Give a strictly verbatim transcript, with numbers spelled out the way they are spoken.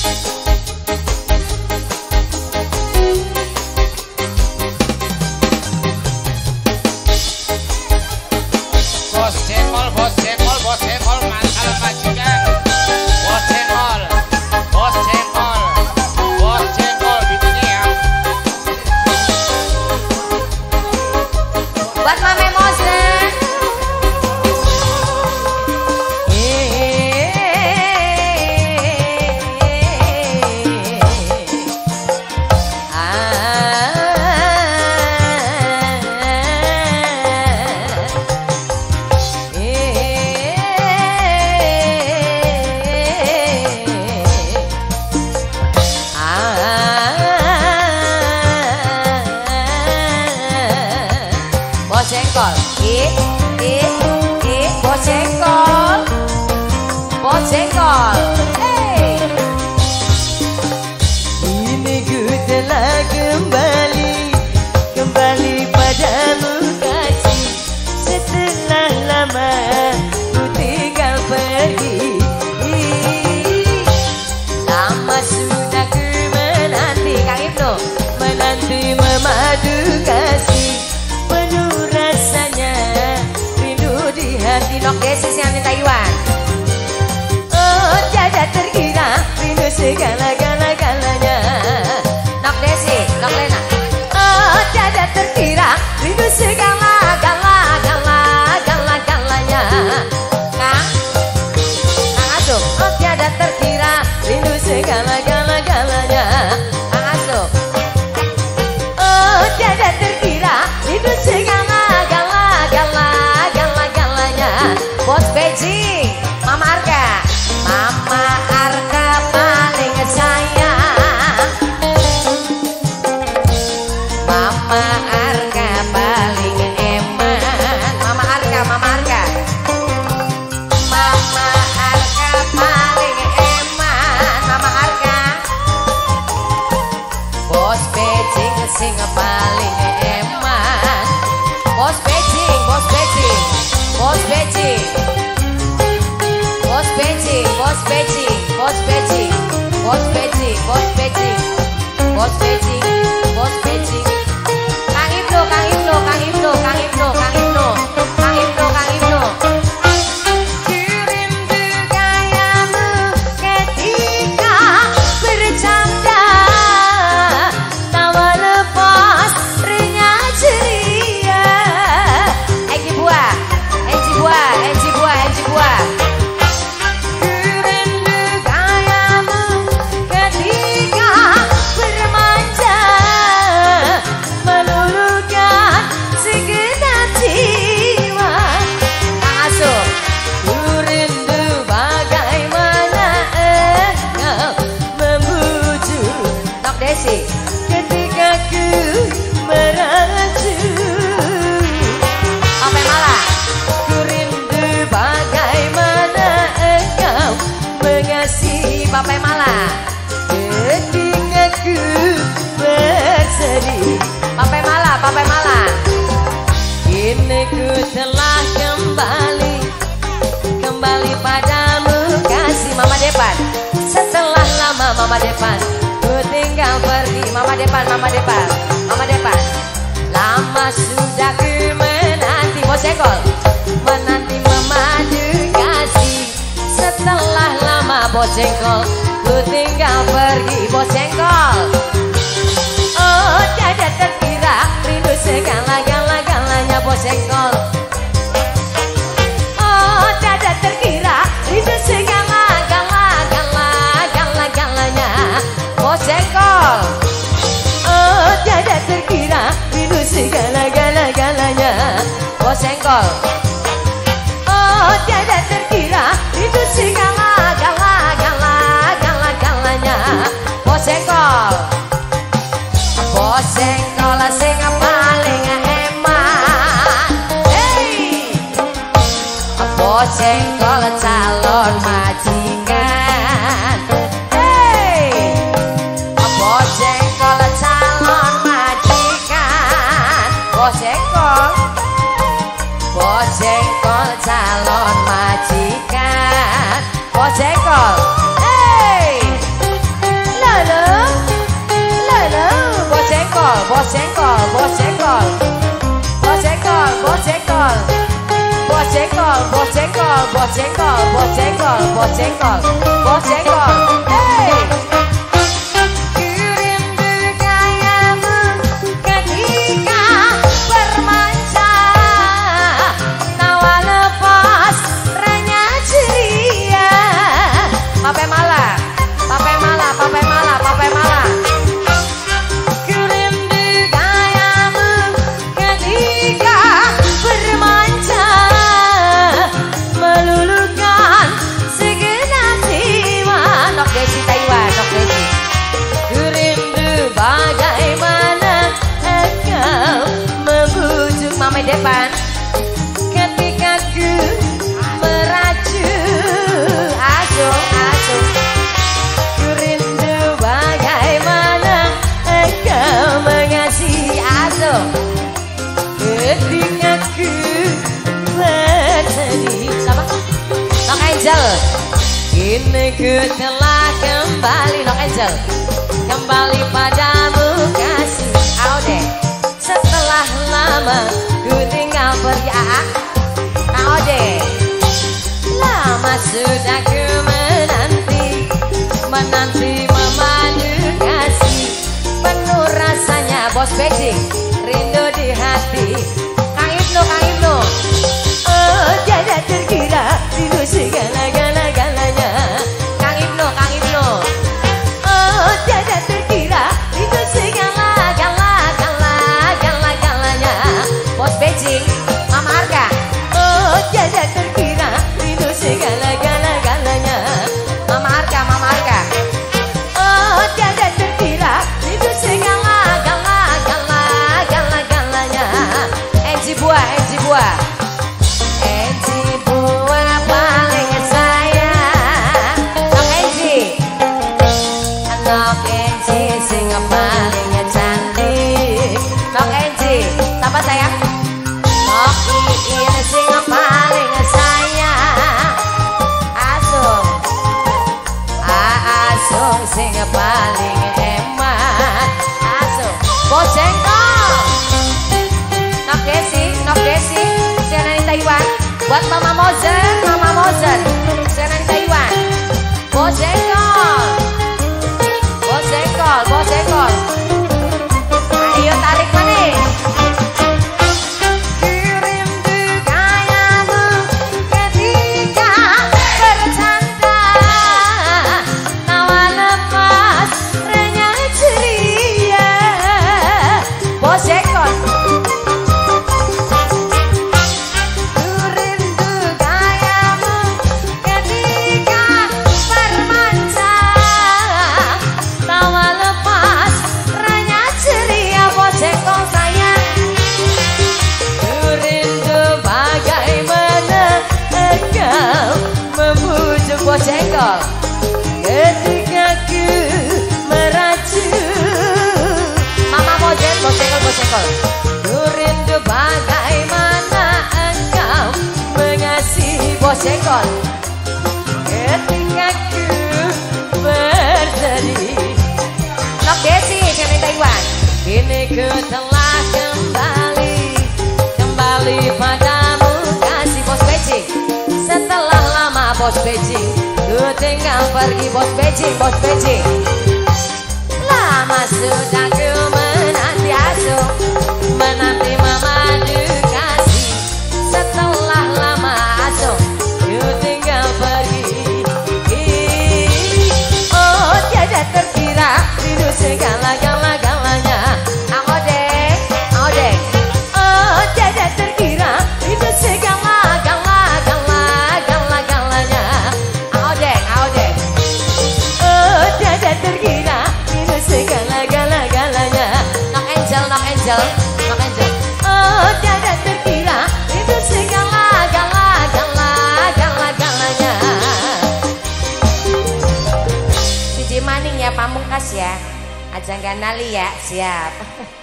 Jengkol, ih, ih, ih, bos jengkol, bos jengkol, hey. Ini ku telah kembali, kembali padamu kasih. Setelah lama ku tinggal pergi, lama sudah ku menanti, Kang Ibnu, menanti memadu kasih. Di Nok Desi yang minta Iwan. Oh, tiada terkira rindu segala-gala-galanya. Nok Desi, Nok Lena. Oh, tiada terkira rindu segala-gala-gala-gala-galanya. Kang, Kang Asuk. Oh, tiada terkira rindu segala-gala-galanya. Kang Asuk. Oh, tiada terkira rindu segala-gala-gala. Bos Beji, Mama Arka, Mama Arka paling sayang, Mama Arka paling eman, Mama Arka, Mama Arka, Mama Arka paling eman, Mama Arka, Bos Beji sing paling eman, Bos Beji, Bos Beji. Bos Beji, Bos Beji, Bos Beji, Bos Beji, Bos Beji, Bos Beji, Bos Beji, Bos Beji. Kang Ibnu, Kang Ibnu, Kang Ibnu, Kang Ibnu, Kang Ibnu, Kang Ibnu, Kang Ibnu. Rindu gayamu ketika bercanda, tawa lepas renyah ceria. Egi buah. Enji buah, enji buah, enji buah. Rindu gayamu ketika bermanja, meluluhkan segenap jiwa. Kang Asuk. Ku rindu bagaimana engkau membujuk Nok Desi. ketika ku merajuk. Sampai malah. Bagaimana engkau mengasihi Papai malah. ketika ku bersedih. Papai malah, papai malah. Kini ku telah kembali, kembali padamu kasih. Mama Depan. Setelah lama Mama Depan ku tinggal pergi. Mama Depan, Mama Depan, Mama Depan. Lama sudah ku menanti. Bos Jengkol. Menanti memadu kasih. Setelah lama Bos Jengkol ku tinggal pergi. Bos Jengkol. Oh, tiada terkira rindu segala-gala-galanya Bos Jengkol. Oh, tiada terkira rindu segala-gala-gala-gala-galanya Bos Jengkol. Oh, tiada terkira rindu segala-gala-galanya Bos Jengkol. Oh, tiada terkira rindu segala-gala-gala-gala-galanya Bos Jengkol. Bos Jengkol sing paling eman. Hey. Bos Jengkol calon majikan. Hey. Bos Jengkol calon majikan. Bos Jengkol. Bos bos jengkol, bos jengkol, bos jengkol, bos jengkol. Hey. Pape Mala, Pape Mala, Pape Mala, Pape Mala. Kurindu gayamu ketika bermanca, meluluhkan segenap jiwa. Nok Desi Taiwan, Nok Desi. Kurindu bagaimana engkau membujuk Mame Depan ketika ku meracu asuh. Kurindu bagaimana engkau mengasihi asuh ketika ku bersedih. Sama Nok Angel. Kini ku telah kembali, Nok Angel, kembali padamu kasih. Au deh. Setelah lama ku tinggal pergi. Aa Au deh. Lama sudah ku menanti, menanti memandu kasih. Penuh rasanya bos Beijing, rindu di hati. Kang Ibnu, Kang Ibnu. Oh tiada terkira rindu segala-gala-galanya. Kang Ibnu, Kang Ibnu. Oh tiada terkira rindu segala-gala-gala-gala-galanya. Bos Beijing, Mama Arga. Oh tiada terkira rindu segala-gala-galanya. Mama Arga, Mama Arga. Oh tiada terkira rindu segala-gala-gala-gala-galanya. Enji buah, Enji buah. Enji buah paling sayang. Nok Enji. Nok Enji sing paling cantik. Nok Enji, tambah sayang. Nok Iin sing paling sayang. Asung, Asung sing paling hemat. Asung, bos jengkol. Nok Desi, Nok Desi, Sianan di Taiwan. Buat Mama Mozen, Mama Mozen, Sianan di Taiwan. Bos jengkol, bos jengkol, bos jengkol. Ayo tarik manis. Bos jengkol ketika ku meracu. Mama Mozen, bos jengkol, bos jengkol. Ku rindu bagaimana engkau mengasihi bos jengkol ketika ku bersedih. Nok Desi, Sianan Taiwan. Kini ku telah kembali, kembali padamu kasih bos Beijing. Setelah lama bos Beijing, ku tinggal pergi bos Beijing, bos Beijing. Lama sudah ku menanti asuh, menanti memandu kasih. Setelah lama asuh, ku tinggal pergi. Oh tiada terkira rindu segala-gala-galanya. Aku deh, aku deh. Oh tiada terkira rindu segala-gala-gala-gala-galanya. Aku deh, aku deh. Oh tiada terkira rindu segala-gala-galanya. Nok Angel, Nok Angel, Nok Angel. Oh tiada terkira rindu segala-gala-gala-gala-galanya. Cici Maning ya, Pamungkas ya. Ajang Ganali ya, siap.